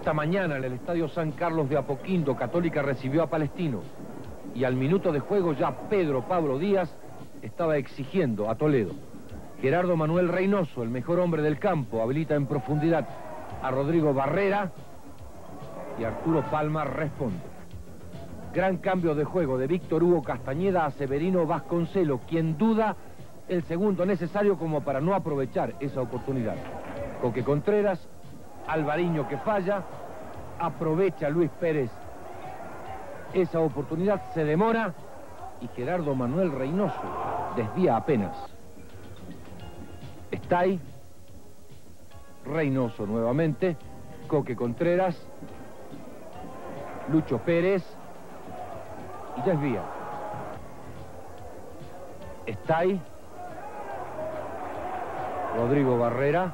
Esta mañana en el Estadio San Carlos de Apoquindo, Católica recibió a Palestino. Y al minuto de juego ya Pedro Pablo Díaz estaba exigiendo a Toledo. Gerardo Manuel Reynoso, el mejor hombre del campo, habilita en profundidad a Rodrigo Barrera y Arturo Palma responde. Gran cambio de juego de Víctor Hugo Castañeda a Severino Vasconcelo, quien duda el segundo necesario como para no aprovechar esa oportunidad. Coque Contreras, Alvariño que falla, aprovecha Luis Pérez esa oportunidad, se demora y Gerardo Manuel Reynoso desvía apenas. Está ahí Reynoso nuevamente, Coque Contreras, Lucho Pérez y desvía. Está ahí Rodrigo Barrera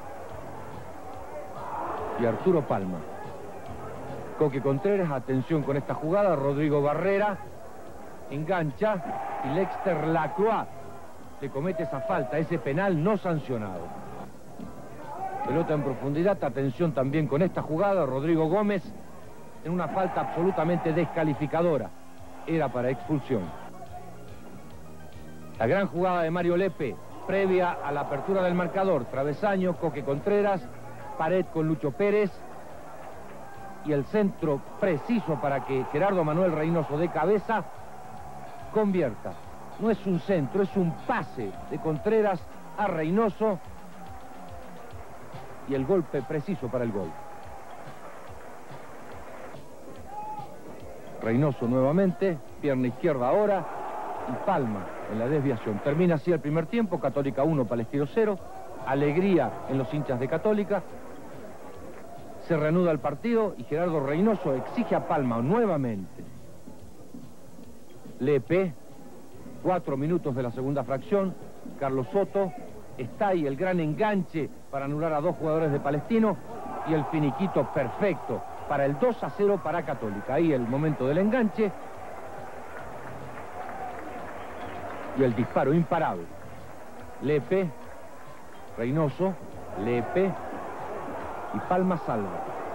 y Arturo Palma. Coque Contreras, atención con esta jugada, Rodrigo Barrera engancha y Lexter Lacroix le comete esa falta, ese penal no sancionado. Pelota en profundidad, atención también con esta jugada, Rodrigo Gómez en una falta absolutamente descalificadora, era para expulsión. La gran jugada de Mario Lepe, previa a la apertura del marcador, travesaño, Coque Contreras, pared con Lucho Pérez y el centro preciso para que Gerardo Manuel Reynoso de cabeza convierta. No es un centro, es un pase de Contreras a Reynoso y el golpe preciso para el gol. Reynoso nuevamente, pierna izquierda ahora y Palma en la desviación. Termina así el primer tiempo, Católica 1, Palestino 0. Alegría en los hinchas de Católica. Se reanuda el partido y Gerardo Reynoso exige a Palma nuevamente. Lepe, 4 minutos de la segunda fracción. Carlos Soto, está ahí el gran enganche para anular a 2 jugadores de Palestino y el finiquito perfecto para el 2-0 para Católica. Ahí el momento del enganche y el disparo imparable. Lepe, Reynoso, Lepe y Palma salva.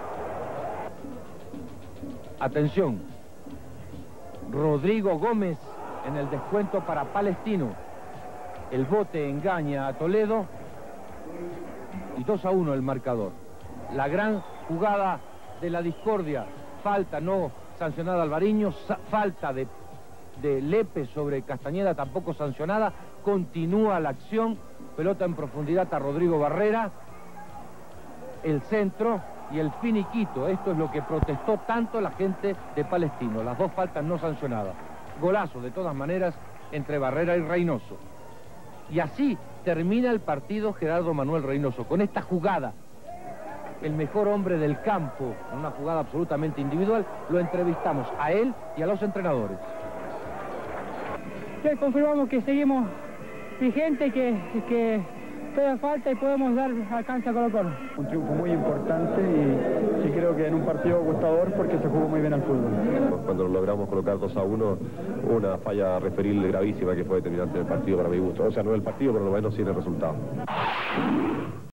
Atención, Rodrigo Gómez en el descuento para Palestino. El bote engaña a Toledo y 2-1 el marcador. La gran jugada de la discordia, falta no sancionada Alvariño, falta de Lepe sobre Castañeda tampoco sancionada, continúa la acción, pelota en profundidad a Rodrigo Barrera, el centro y el finiquito. Esto es lo que protestó tanto la gente de Palestino, las 2 faltas no sancionadas. Golazo de todas maneras entre Barrera y Reynoso. Y así termina el partido Gerardo Manuel Reynoso, con esta jugada. El mejor hombre del campo, en una jugada absolutamente individual, lo entrevistamos a él y a los entrenadores. Que confirmamos que seguimos vigentes, que todavía falta y podemos dar alcance a Colo-Colo. Un triunfo muy importante y creo que en un partido gustador porque se jugó muy bien al fútbol. Cuando logramos colocar 2-1, una falla referil gravísima que fue determinante del partido para mi gusto. O sea, no del partido, pero lo menos sí en el resultado.